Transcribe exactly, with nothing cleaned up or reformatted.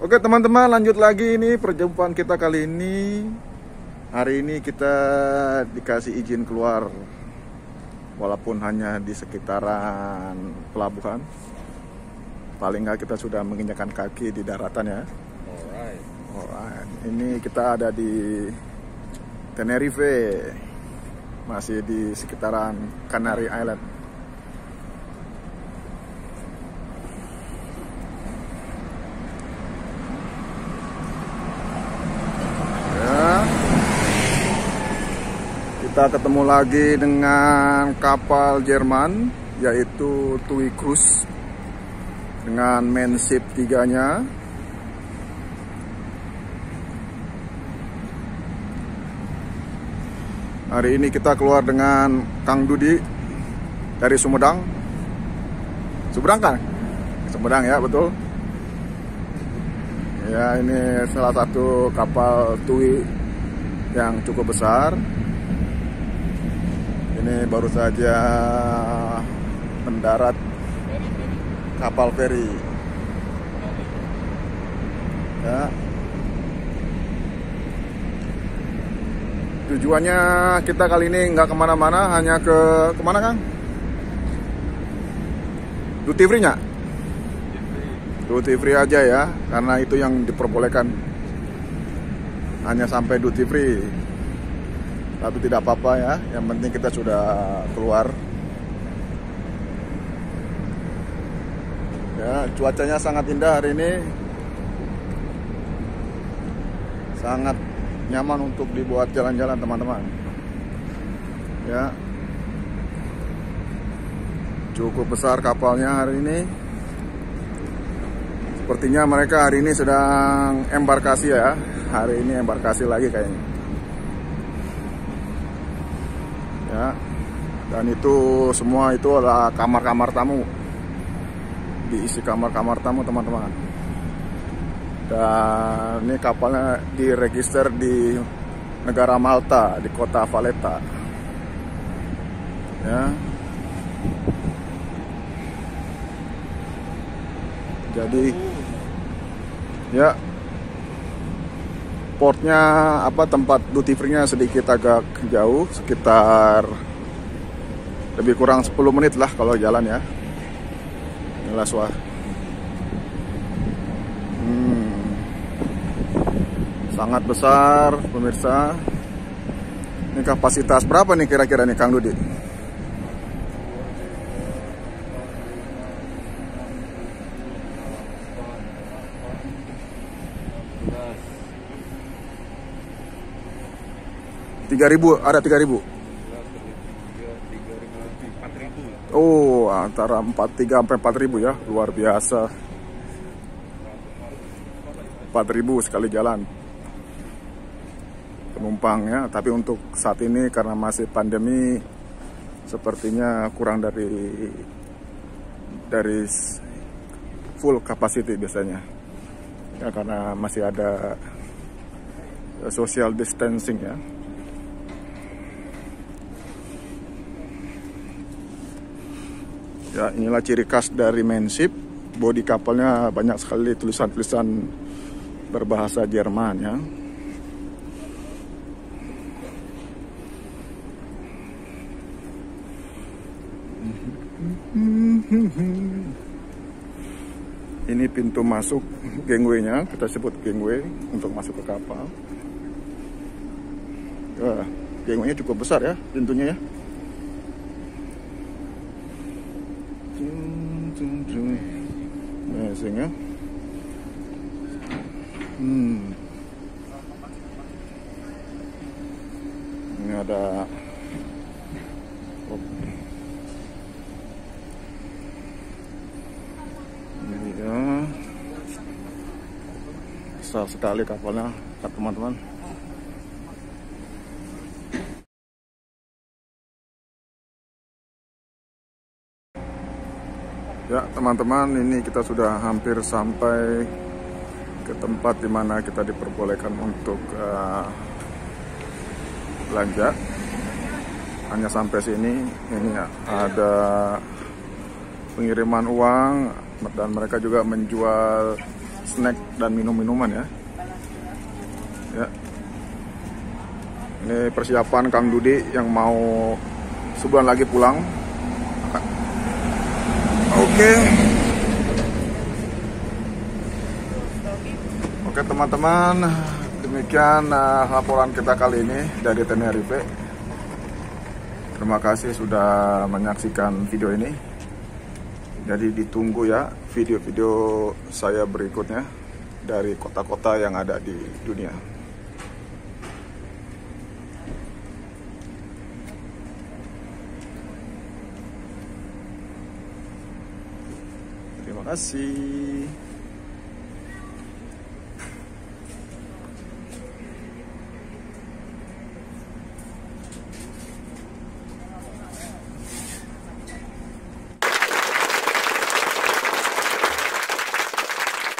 Oke teman-teman, lanjut lagi ini perjumpaan kita kali ini. Hari ini kita dikasih izin keluar, walaupun hanya di sekitaran pelabuhan. Paling nggak kita sudah menginjakan kaki di daratan ya. Alright. Alright. Ini kita ada di Tenerife, masih di sekitaran Canary Island. Kita ketemu lagi dengan kapal Jerman, yaitu TUI Cruise dengan main ship tiganya. Hari ini kita keluar dengan Kang Dudi dari Sumedang. Sumedang kan? Sumedang ya, betul. Ya, ini salah satu kapal TUI yang cukup besar. Ini baru saja mendarat kapal feri. Ya. Tujuannya kita kali ini nggak kemana-mana, hanya ke kemana Kang? Duty free nya? Duty free aja ya, karena itu yang diperbolehkan. Hanya sampai duty free. Tapi tidak apa-apa ya, yang penting kita sudah keluar. Ya, cuacanya sangat indah hari ini. Sangat nyaman untuk dibuat jalan-jalan teman-teman. Ya. Cukup besar kapalnya hari ini. Sepertinya mereka hari ini sedang embarkasi ya. Hari ini embarkasi lagi kayaknya. Ya, dan itu semua itu adalah kamar-kamar tamu, diisi kamar-kamar tamu teman-teman. Dan ini kapalnya diregister di negara Malta, di kota Valletta. Ya, jadi ya portnya apa tempat duty free-nya sedikit agak jauh, sekitar lebih kurang sepuluh menit lah kalau jalan ya. Inilah suah. Hmm. Sangat besar pemirsa. Ini kapasitas berapa nih kira-kira nih Kang Dudi? tiga ribu, ada tiga ribu. Oh, antara empat puluh tiga sampai empat ribu ya, luar biasa. empat ribu sekali jalan penumpangnya, tapi untuk saat ini karena masih pandemi sepertinya kurang dari dari full capacity biasanya. Ya, karena masih ada social distancing ya. Ya, inilah ciri khas dari main ship. Bodi kapalnya banyak sekali tulisan-tulisan berbahasa Jerman ya. Ini pintu masuk gangway-nya, kita sebut gangway untuk masuk ke kapal. Ya, gangway-nya cukup besar ya pintunya ya. Amazing ya. Hmm. Ini ada oh. Ini ya. Besar sekali kapalnya teman-teman. Ya teman-teman, ini kita sudah hampir sampai ke tempat dimana kita diperbolehkan untuk uh, belanja. Hanya sampai sini, ini ada pengiriman uang dan mereka juga menjual snack dan minum-minuman ya. Ya. Ini persiapan Kang Dudi yang mau sebulan lagi pulang. Oke. Oke teman-teman, demikian uh, laporan kita kali ini dari Tenerife. Terima kasih sudah menyaksikan video ini. Jadi ditunggu ya video-video saya berikutnya dari kota-kota yang ada di dunia. Terima kasih.